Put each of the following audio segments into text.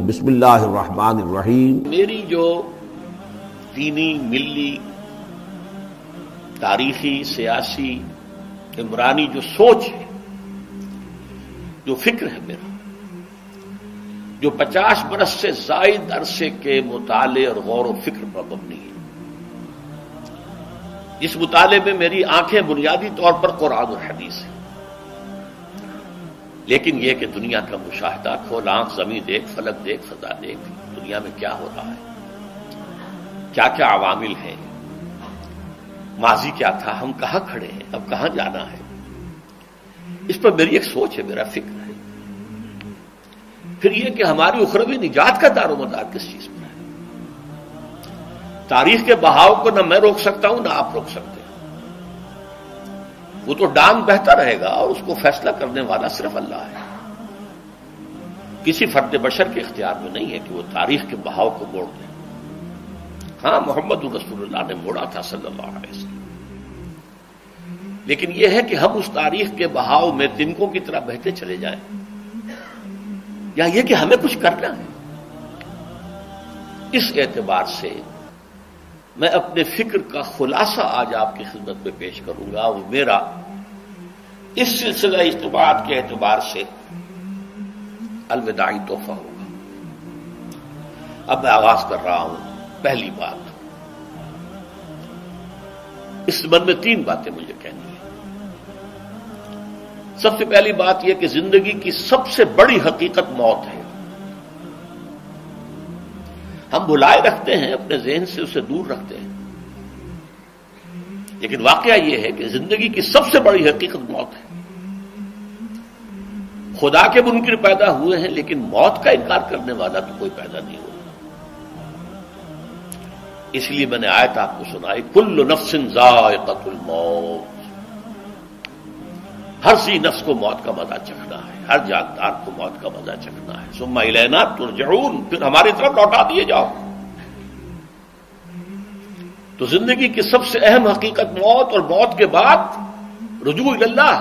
بسم اللہ الرحمن الرحیم۔ میری جو دینی، ملی، تاریخی، سیاسی، عمرانی جو سوچ ہے، جو فکر ہے میرا، جو 50 برس سے زائد عرصے کے مطالعے اور غور و فکر پر مبنی ہے، اس مطالعے میں میری آنکھیں بنیادی طور پر قرآن اور حدیث ہیں، لیکن یہ کہ دنیا کا مشاہدہ، کھول آنکھ، زمین دیکھ، فلک دیکھ، فضا دیکھ، دنیا میں کیا ہو رہا ہے، کیا کیا عوامل ہیں، ماضی کیا تھا، ہم کہاں کھڑے ہیں، اب کہاں جانا ہے، اس پر میری ایک سوچ ہے، میرا فکر ہے۔ پھر یہ کہ ہماری اخروی نجات کا دار و مدار کس چیز پر ہے۔ تاریخ کے بہاؤ کو نہ میں روک سکتا ہوں، نہ آپ روک سکتے ہیں، وہ تو ڈانگ بہتا رہے گا اور اس کو فیصلہ کرنے والا صرف اللہ ہے۔ کسی فرد بشر کے اختیار میں نہیں ہے کہ وہ تاریخ کے بہاؤ کو موڑ دے۔ ہاں، محمد رسول اللہ نے موڑا تھا صلی اللہ علیہ وسلم، لیکن یہ ہے کہ ہم اس تاریخ کے بہاؤ میں تنکوں کی طرح بہتے چلے جائیں، یا یہ کہ ہمیں کچھ کرنا ہے۔ اس اعتبار سے میں اپنے فکر کا خلاصہ آج آپ کی خدمت میں پیش کروں گا، وہ میرا اس سلسلہ اجتماعات کے اعتبار سے الوداعی تحفہ ہوگا۔ اب میں آغاز کر رہا ہوں۔ پہلی بات، اس سبب میں 3 باتیں مجھے کہنی ہیں۔ سب سے پہلی بات یہ کہ زندگی کی سب سے بڑی حقیقت موت ہے۔ ہم بلائے رکھتے ہیں، اپنے ذہن سے اسے دور رکھتے ہیں، لیکن واقعہ یہ ہے کہ زندگی کی سب سے بڑی حقیقت موت ہے۔ خدا کے منکر پیدا ہوئے ہیں، لیکن موت کا انکار کرنے والا تو کوئی پیدا نہیں ہوا۔ اس لیے میں نے آیت آپ کو سنائی، کل نفس ذائقۃ الموت، ہر ذی نفس کو موت کا مزہ چکھنا ہے، ہر جاندار کو موت کا مزہ چکھنا ہے۔ ثم الینا ترجعون، پھر ہماری طرف لوٹا دیے جاؤ۔ تو زندگی کی سب سے اہم حقیقت موت، اور موت کے بعد رجوع اللہ،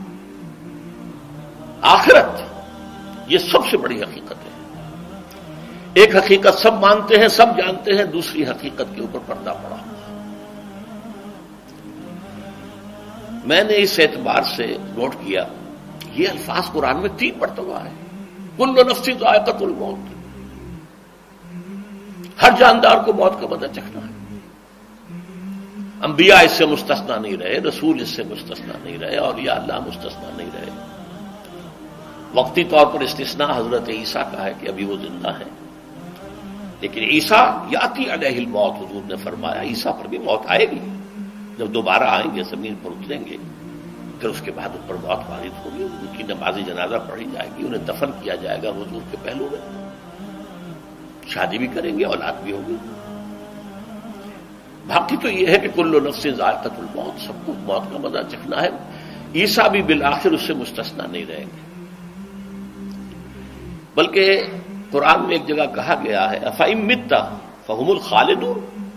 آخرت، یہ سب سے بڑی حقیقت ہے۔ ایک حقیقت سب مانتے ہیں، سب جانتے ہیں، دوسری حقیقت کے اوپر پردہ پڑا۔ میں نے اس اعتبار سے نوٹ کیا، یہ الفاظ قرآن میں 3 مرتبہ ہے، کل نفس ذائقۃ الموت، ہر جاندار کو موت کا مزہ چکھنا ہے۔ انبیاء اس سے مستثنا نہیں رہے، رسول اس سے مستثنا نہیں رہے، اولیاء اللہ مستثنا نہیں رہے۔ وقتی طور پر استثناء حضرت عیسیٰ کا ہے کہ ابھی وہ زندہ ہے، لیکن عیسیٰ یاتی علیہ الموت، حضور نے فرمایا عیسیٰ پر بھی موت آئے گی، جب دوبارہ آئیں گے، زمین پر اتریں گے، پھر اس کے بعد ان پر موت وارد ہوگی، ان کی نماز جنازہ پڑھی جائے گی، انہیں دفن کیا جائے گا حضور کے پہلو میں، شادی بھی کریں گے، اولاد بھی ہوگی۔ باقی تو یہ ہے کہ کل نفس ذائقۃ الموت، سب کو موت کا مزہ چکھنا ہے۔ عیسیٰ بھی بالآخر اس سے مستثنا نہیں رہیں گے، بلکہ قرآن میں ایک جگہ کہا گیا ہے افإن مت فہم الخالدون،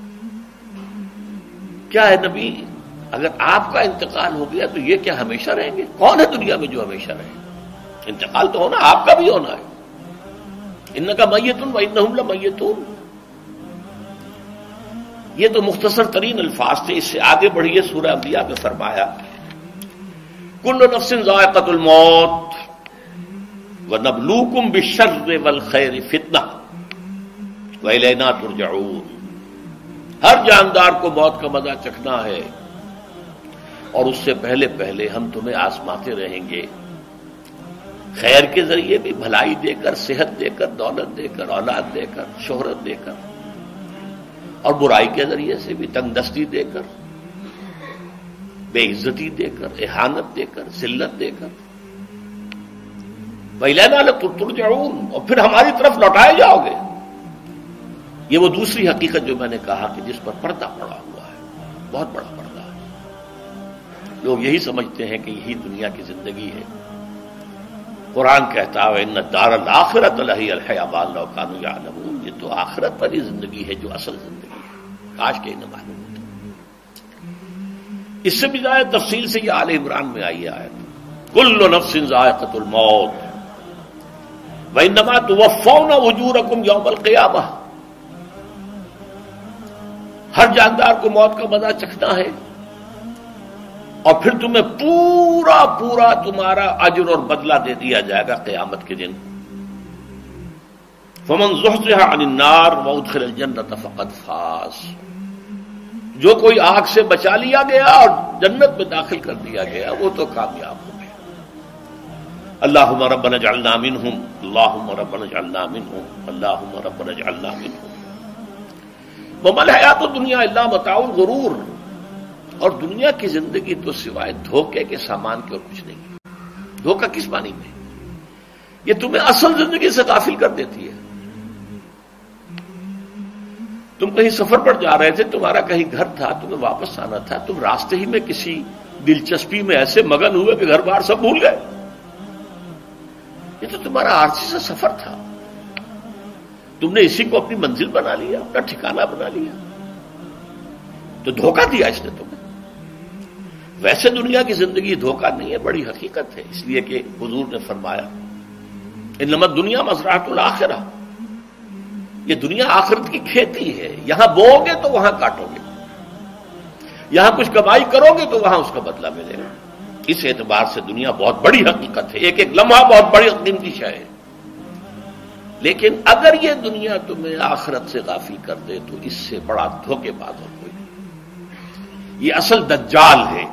کیا ہے نبی، اگر آپ کا انتقال ہو گیا تو یہ کیا ہمیشہ رہیں گے؟ کون ہے دنیا میں جو ہمیشہ رہے؟ انتقال تو ہونا، آپ کا بھی ہونا ہے۔ انک میت وانہم لمیتون، یہ تو مختصر ترین الفاظ تھے۔ اس سے آگے بڑھیے، سورہ انبیاء میں فرمایا کل نفس ذائقۃ الموت وَنَبْلُوكُمْ بِالشَّرِّ وَالْخَيْرِ فِتْنَةً وَإِلَيْنَا تُرْجَعُونَ، ہر جاندار کو موت کا مزہ چکھنا ہے، اور اس سے پہلے پہلے ہم تمہیں آزماتے رہیں گے، خیر کے ذریعے بھی، بھلائی دے کر، صحت دے کر، دولت دے کر، اولاد دے کر، شہرت دے کر، اور برائی کے ذریعے سے بھی، تنگ دستی دے کر، بے عزتی دے کر، اہانت دے کر، ذلت دے کر، وَإِلَيْنَا تُرْجَعُونَ، اور پھر ہماری طرف لوٹائے جاؤ گے۔ یہ وہ دوسری حقیقت جو میں نے کہا کہ جس پر پردہ پڑا ہوا ہے، بہت بڑا پردہ ہے۔ لوگ یہی سمجھتے ہیں کہ یہی دنیا کی زندگی ہے۔ قرآن کہتا ہے إِنَّ الدَّارَ الْآخِرَةَ لَهِيَ الْحَيَوَانُ لَوْ كَانُوا يَعْلَمُونَ، یہ تو آخرت والی زندگی ہے جو اصل زندگی ہے، کاش کہ انہیں معلوم ہوتا۔ اس سے بھی زیادہ تفصیل سے یہ آل عمران میں آئی آیت، کل نفس ذائقۃ الموت، وَإِنَّمَا تُوَفَّوْنَ أُجُورَكُمْ يَوْمَ الْقِيَامَةِ، ہر جاندار کو موت کا مزہ چکھنا ہے اور پھر تمہیں پورا پورا تمہارا اجر اور بدلہ دے دیا جائے گا قیامت کے دن۔ فَمَنْ زُحْزِحَ عَنِ النَّارِ وَأُدْخِلَ الْجَنَّةَ فَقَدْ فَازَ، جو کوئی آگ سے بچا لیا گیا اور جنت میں داخل کر دیا گیا وہ تو کامیاب ہو گیا۔ اللہم ربنا اجعلنا منہم، اللہم ربنا اجعلنا منہم، اللہم ربنا اجعلنا منہم۔ وما الحیات الدنیا الا متاع الغرور، اور دنیا کی زندگی تو سوائے دھوکے کے سامان کے اور کچھ نہیں۔ دھوکہ کس معنی میں؟ یہ تمہیں اصل زندگی سے غافل کر دیتی ہے۔ تم کہیں سفر پر جا رہے تھے، تمہارا کہیں گھر تھا، تمہیں واپس آنا تھا، تم راستے ہی میں کسی دلچسپی میں ایسے مگن ہوئے کہ گھر بار سب بھول گئے۔ یہ تو تمہارا عارضی سا سفر تھا، تم نے اسی کو اپنی منزل بنا لیا، اپنا ٹھکانہ بنا لیا، تو دھوکہ دیا اس نے تمہیں۔ ویسے دنیا کی زندگی دھوکہ نہیں ہے، بڑی حقیقت ہے، اس لیے کہ حضور نے فرمایا انما الدنیا مزرعۃ الآخرہ، یہ دنیا آخرت کی کھیتی ہے، یہاں بو گے تو وہاں کاٹو گے، یہاں کچھ کمائی کرو گے تو وہاں اس کا بدلہ ملے گا۔ اس اعتبار سے دنیا بہت بڑی حقیقت ہے، ایک ایک لمحہ بہت بڑی قیمتی شے ہے، لیکن اگر یہ دنیا تمہیں آخرت سے غافل کر دے تو اس سے بڑا دھوکے باز اور کوئی نہیں۔ یہ اصل دجال ہے۔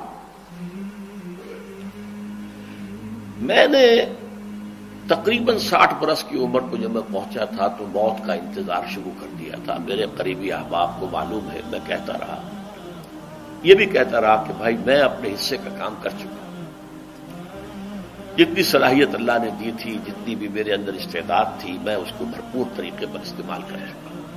میں نے تقریباً 60 برس کی عمر کو جب میں پہنچا تھا تو موت کا انتظار شروع کر دیا تھا۔ میرے قریبی احباب کو معلوم ہے، میں کہتا رہا، یہ بھی کہتا رہا کہ بھائی میں اپنے حصے کا کام کر چکا ہوں، جتنی صلاحیت اللہ نے دی تھی، جتنی بھی میرے اندر استعداد تھی، میں اس کو بھرپور طریقے پر استعمال کر چکا ہوں۔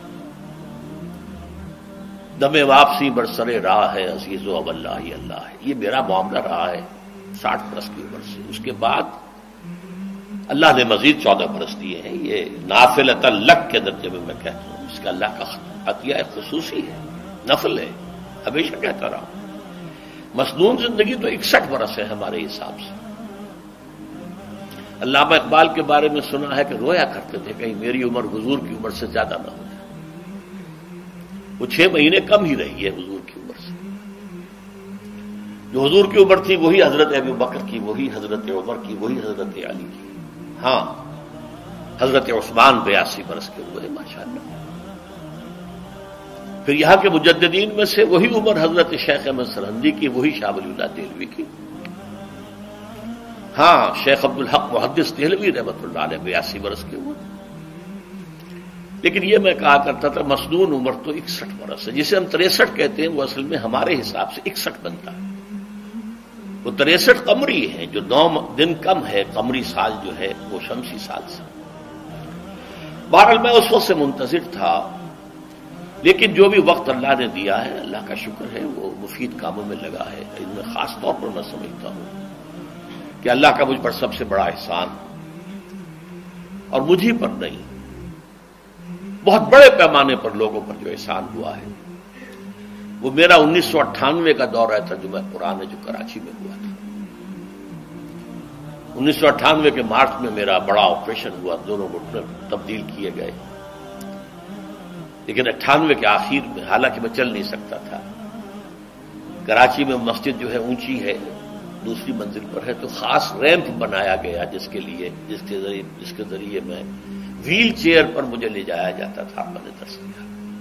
دم واپسی برسرے راہ ہے عزیز و اب اللہ ہی اللہ ہے، یہ میرا معاملہ رہا ہے 60 برس کی عمر سے۔ اس کے بعد اللہ نے مزید 14 برس دیے ہیں، یہ نافلۃ لک کے درجے میں کہتا ہوں، اس کا اللہ کا عطیہ خصوصی ہے، نفل ہے، ہمیشہ کہتا رہا ہوں۔ مسنون زندگی تو 61 برس ہے ہمارے حساب سے۔ علامہ اقبال کے بارے میں سنا ہے کہ رویا کرتے تھے کہیں میری عمر حضور کی عمر سے زیادہ نہ ہو جائے۔ وہ 6 مہینے کم ہی رہی ہے حضور کی عمر سے۔ جو حضور کی عمر تھی وہی حضرت ابو بکر کی، وہی حضرت عمر کی، وہی حضرت علی کی۔ ہاں، حضرت عثمان 82 برس کے ہوئے ماشاءاللہ۔ پھر یہاں کے مجددین میں سے وہی عمر حضرت شیخ احمد سرہندی کی، وہی شاہ ولی اللہ دہلوی کی۔ ہاں، شیخ عبدالحق محدث دہلوی رحمۃ اللہ علیہ 82 برس کے ہوئے۔ لیکن یہ میں کہا کرتا تھا مسنون عمر تو 61 برس ہے، جسے ہم 63 کہتے ہیں، وہ اصل میں ہمارے حساب سے 61 بنتا ہے۔ وہ 63 قمری ہے، جو 9 دن کم ہے، قمری سال جو ہے وہ شمسی سال سے۔ بہرحال میں اس وقت سے منتظر تھا، لیکن جو بھی وقت اللہ نے دیا ہے، اللہ کا شکر ہے، وہ مفید کاموں میں لگا ہے۔ ان میں خاص طور پر میں سمجھتا ہوں کہ اللہ کا مجھ پر سب سے بڑا احسان، اور مجھے پر نہیں، بہت بڑے پیمانے پر لوگوں پر جو احسان ہوا ہے، وہ میرا 1998 کا دورہ ترجمہ قرآن ہے جو کراچی میں ہوا تھا۔ 1998 کے مارچ میں میرا بڑا آپریشن ہوا، دونوں گھٹنے تبدیل کیے گئے، لیکن 98 کے آخر میں، حالانکہ میں چل نہیں سکتا تھا، کراچی میں مسجد جو ہے اونچی ہے، دوسری منزل پر ہے، تو خاص ریمپ بنایا گیا جس کے ذریعے میں ویل چیئر پر مجھے لے جایا جاتا تھا۔ میں نے درس دیا۔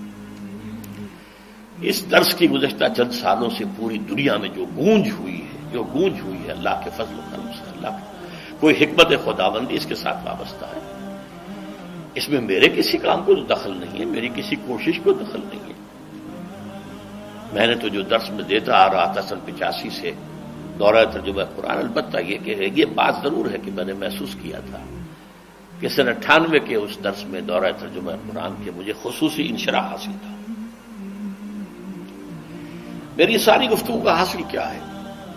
اس درس کی گزشتہ چند سالوں سے پوری دنیا میں جو گونج ہوئی ہے اللہ کے فضل و کرم سے، اللہ کوئی حکمت خداوندی اس کے ساتھ وابستہ ہے۔ اس میں میرے کسی کام کو دخل نہیں ہے، میری کسی کوشش کو دخل نہیں ہے۔ میں نے تو جو درس میں دیتا آ رہا تھا سن 85 سے دورہ ترجمہ قرآن، البتہ یہ بات ضرور ہے کہ میں نے محسوس کیا تھا کہ سن 98 کے اس درس میں دورہ ترجمہ قرآن کے مجھے خصوصی انشراح حاصل تھا۔ میری ساری گفتگو کا حاصل کیا ہے؟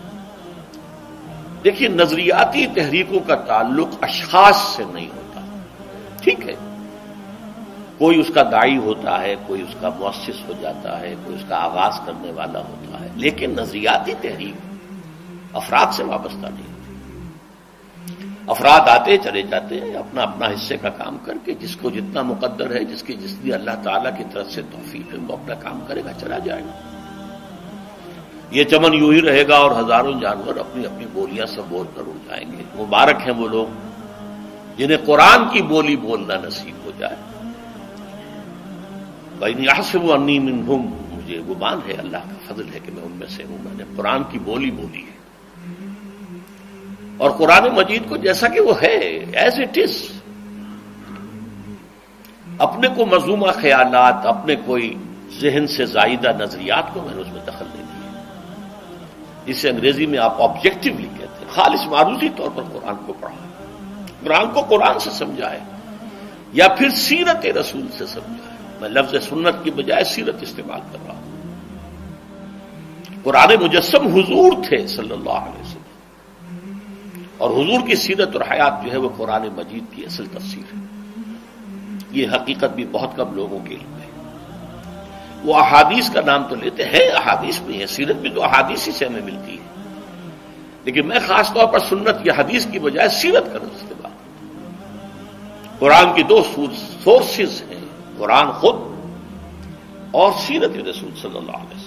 دیکھیے، نظریاتی تحریکوں کا تعلق اشخاص سے نہیں ہوتا، ٹھیک ہے، کوئی اس کا داعی ہوتا ہے، کوئی اس کا مؤسس ہو جاتا ہے، کوئی اس کا آغاز کرنے والا ہوتا ہے، لیکن نظریاتی تحریک افراد سے وابستہ نہیں ہوتی۔ افراد آتے چلے جاتے ہیں اپنا اپنا حصے کا کام کر کے، جس کو جتنا مقدر ہے، جس کی جتنی اللہ تعالیٰ کی طرف سے توفیق ہے، وہ اپنا کام کرے گا، چلا جائے گا۔ یہ چمن یوں ہی رہے گا اور ہزاروں جانور اپنی اپنی بولیاں سے بول کر اڑ جائیں گے۔ مبارک ہیں وہ لوگ جنہیں قرآن کی بولی بولنا نصیب ہو جائے۔ وَإِنْ يَحْسَبُ أَنِّي مِنْهُمْ، مجھے گمان ہے، اللہ کا فضل ہے کہ میں ان میں سے ہوں، میں نے قرآن کی بولی بولی ہے، اور قرآن مجید کو جیسا کہ وہ ہے ایز اٹ از، اپنے کو مذمومہ خیالات، اپنے کوئی ذہن سے زائدہ نظریات کو میں نے اس میں دخل نہیں دیا۔ اسے انگریزی میں آپ آبجیکٹولی کہتے ہیں، خالص معروضی طور پر قرآن کو پڑھا، قرآن کو قرآن سے سمجھائے، یا پھر سیرت رسول سے سمجھائے۔ میں لفظ سنت کی بجائے سیرت استعمال کر رہا ہوں۔ قرآن مجسم حضور تھے صلی اللہ علیہ وسلم، اور حضور کی سیرت اور حیات جو ہے وہ قرآن مجید کی اصل تفسیر ہے۔ یہ حقیقت بھی بہت کم لوگوں کے علم ہے۔ وہ احادیث کا نام تو لیتے ہیں، احادیث بھی ہے، سیرت بھی تو احادیث ہی سے ہمیں ملتی ہے، لیکن میں خاص طور پر سنت یا حدیث کی بجائے سیرت کا استعمال کرتا ہوں۔ قرآن کی دو سورسز ہیں، قرآن خود اور سیرت رسول صلی اللہ علیہ وسلم۔